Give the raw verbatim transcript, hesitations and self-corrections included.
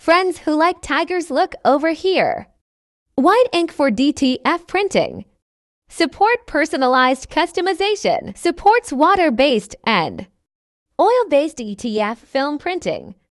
Friends who like tigers, look over here. White ink for D T F printing. Support personalized customization. Supports water-based and oil-based D T F film printing.